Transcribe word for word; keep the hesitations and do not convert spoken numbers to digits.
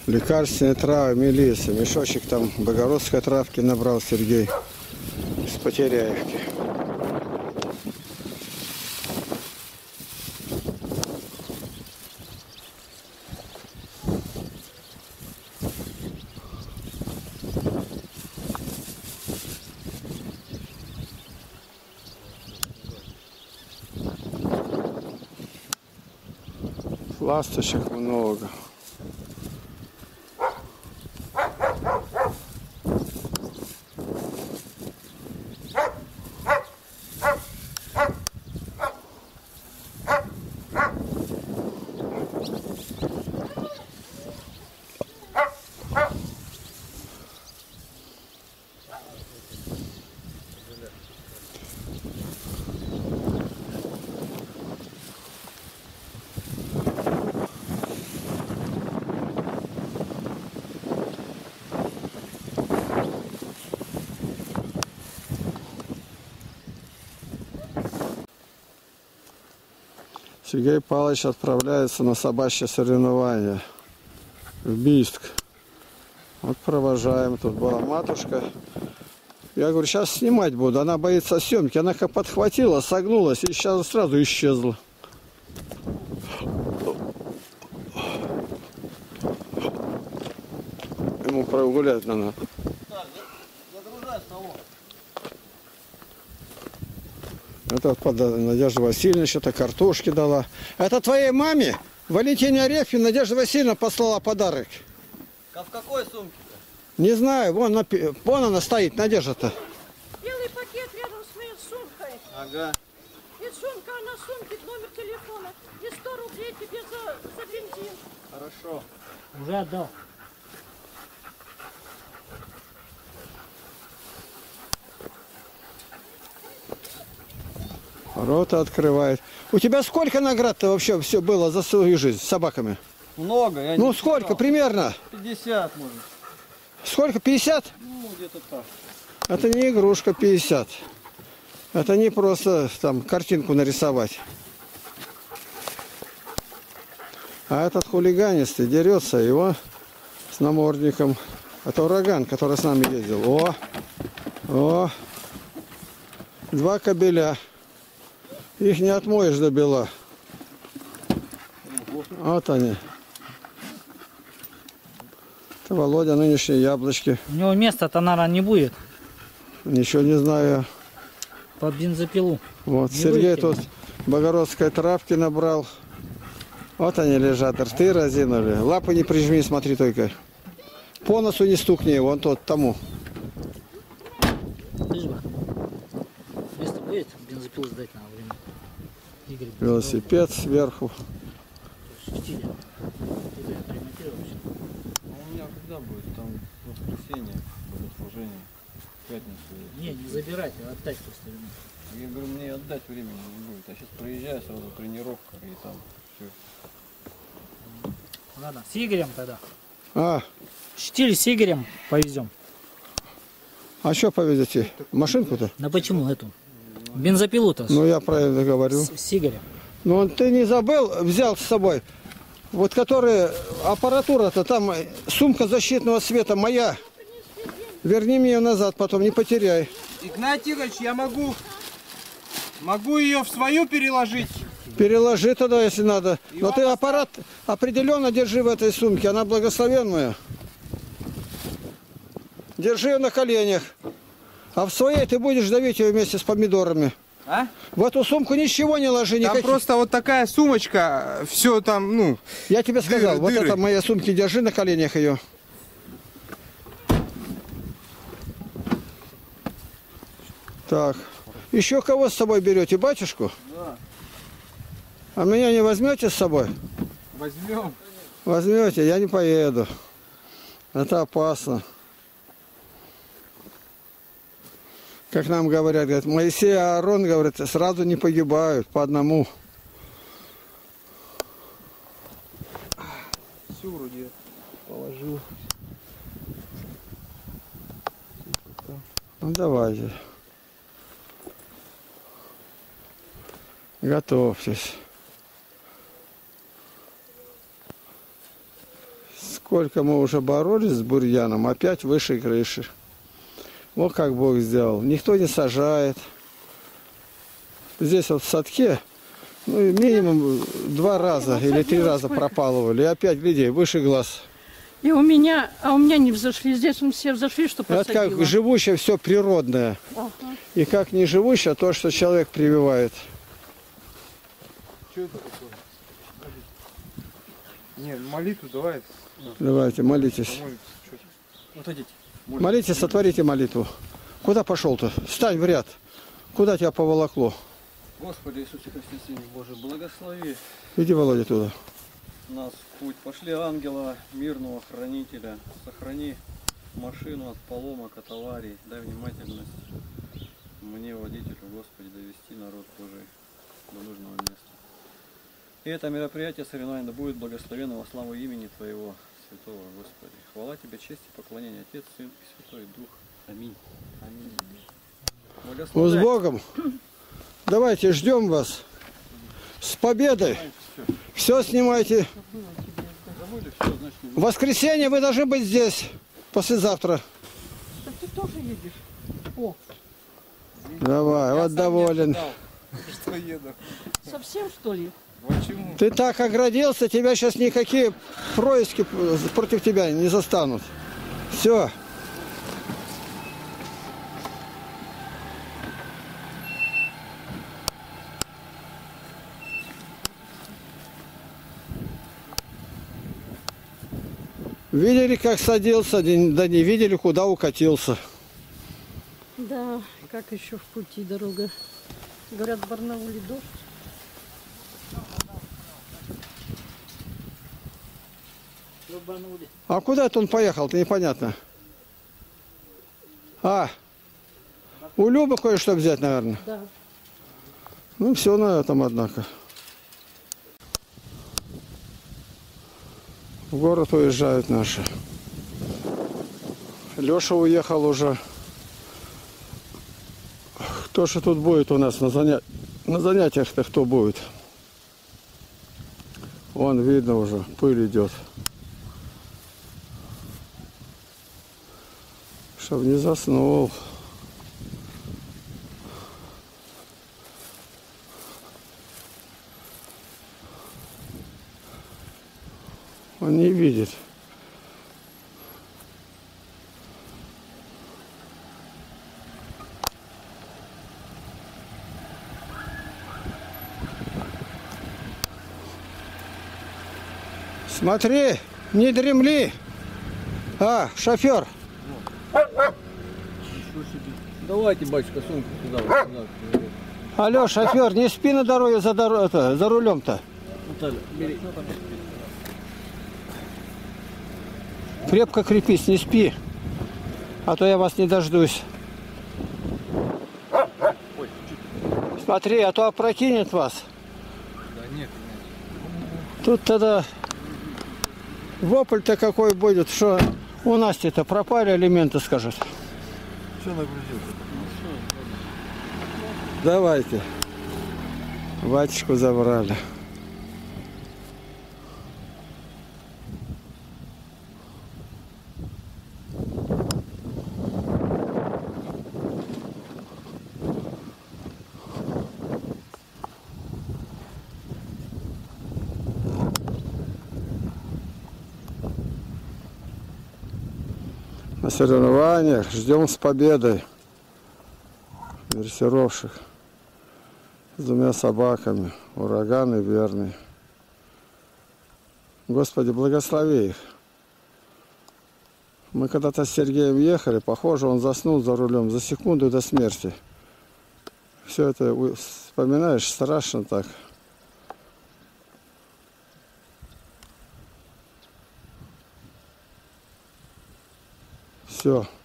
Лекарственные травы, мелиса. Мешочек там богородской травки набрал Сергей из Потеряевки. Ласточек много. Сергей Павлович отправляется на собачье соревнование в Бийск. Вот провожаем. Тут была матушка. Я говорю, сейчас снимать буду. Она боится съемки. Она как подхватила, согнулась и сейчас сразу исчезла. Ему прогулять надо. Это под Надежда Васильевна что-то картошки дала. Это твоей маме Валентине Арефьевне Надежда Васильевна послала подарок. А в какой сумке-то? Не знаю, вон, на, вон она стоит, Надежда-то. Белый пакет рядом с моей сумкой. Ага. И сумка, а на сумке номер телефона. И сто рублей тебе за, за бензин. Хорошо. Уже отдал. Рота открывает. У тебя сколько наград-то вообще все было за свою жизнь с собаками? Много. Я Ну не сколько считал. примерно? пятьдесят, может. Сколько? пятьдесят? Ну, где-то так. Это не игрушка пятьдесят. Это не просто там картинку нарисовать. А этот хулиганистый дерется его с намордником. Это ураган, который с нами ездил. О! О! Два кобеля. Их не отмоешь до бела. Вот они. Это Володя, нынешние яблочки. У него места-то, наверное, не будет. Ничего не знаю. Под бензопилу. Вот, Не Сергей выкинул. тут богородской травки набрал. Вот они лежат, рты разинули. Лапы не прижми, смотри только. По носу не стукни, вон тот, тому. Слышь бы. Место будет бензопилу сдать на время. Игорь, Велосипед сверху. штиль. Ты это отремонтировал вообще? А у меня когда будет? Там воскресенье будет служение. В пятницу. Не, не забирать, а отдать просто ему. Я говорю, мне отдать времени не будет. А сейчас приезжаю, сразу тренировка и там все. Ладно, с Игорем тогда. А, Штиль с Игорем повезем. а что повезете? Машинку-то? Да почему эту? Бензопилу-то. Ну, я правильно говорю. С, с Игорем. Ну, ты не забыл, взял с собой. Вот которая аппаратура-то, там сумка защитного света моя. Верни мне ее назад, потом не потеряй. Игнатий Игоревич, я могу, могу ее в свою переложить. Переложи тогда, если надо. Но ты аппарат определенно держи в этой сумке, она благословенная. Держи ее на коленях. А в своей ты будешь давить ее вместе с помидорами. А? В эту сумку ничего не ложи, Там никаких. просто вот такая сумочка, все там, ну... Я тебе сказал, дыры, вот дыры. это мои сумки, держи на коленях ее. Так. Еще кого с собой берете? Батюшку? Да. А меня не возьмете с собой? Возьмем. Возьмете, я не поеду. Это опасно. Как нам говорят, говорят, Моисей и Аарон, говорят, сразу не погибают по одному. Все вроде положил. Ну давайте. Готовьтесь. Сколько мы уже боролись с бурьяном, опять выше крыши. Вот как Бог сделал. Никто не сажает. Здесь вот в садке, ну, минимум два раза или три раза пропалывали. И опять, гляди, выше глаз. И у меня, а у меня не взошли. Здесь он все взошли, что Это посадила. как живущее все природное. Ага. И как не живущее, то, что человек прививает. Что это такое? Не, молитву давай. Давайте, молитесь. Помолимся. Чё? Вот идите. Молитесь, сотворите молитву. Куда пошел-то? Встань в ряд. Куда тебя поволокло? Господи Иисусе Христе, Сыне Божий, благослови Иди, Володя, туда. нас в путь. Пошли ангела, мирного хранителя. Сохрани машину от поломок, от аварий. Дай внимательность мне, водителю, Господи, довести народ Божий до нужного места. И это мероприятие соревнования да будет благословенно во славу имени Твоего, Святого Господи. Хвала Тебе, честь и поклонение, Отец, Сын и Святой Дух. Аминь. Аминь. Ну, с Благословляй. Богом. Давайте, ждем вас. С победой. Все снимайте. Забыли, все, значит, не В воскресенье вы должны быть здесь. Послезавтра. Так ты тоже едешь? О, Давай, вот доволен. Что еду? совсем что ли? Почему? Ты так оградился, тебя сейчас никакие происки против тебя не застанут. Все. Видели, как садился, да не видели, куда укатился. Да, как еще в пути дорога. Говорят, в Барнауле дождь. А куда это он поехал-то, непонятно. А, у Любы кое-что взять, наверное. Да. Ну, все на этом, однако. В город уезжают наши. Леша уехал уже. Кто же тут будет у нас на, заня... на занятиях-то кто будет? Вон видно уже, пыль идет. Чтоб не заснул. Он не видит. Смотри, не дремли. А, шофер. Давайте, батюшка, сумку сюда, вот сюда. Алло, шофер, не спи на дороге за, дор... это, за рулем-то. Наталья, бери. Крепко крепись, не спи. А то я вас не дождусь. Смотри, а то опрокинет вас. Да нет, Тут тогда вопль-то какой будет, что у Насти-то пропали элементы, скажет. все нагрузил. Давайте. Батюшку забрали. На соревнованиях ждем с победой дрессировщик с двумя собаками, Ураган и Верный. Господи, благослови их. Мы когда-то с Сергеем ехали, похоже, он заснул за рулем за секунду до смерти. Все это вспоминаешь, страшно так. Все.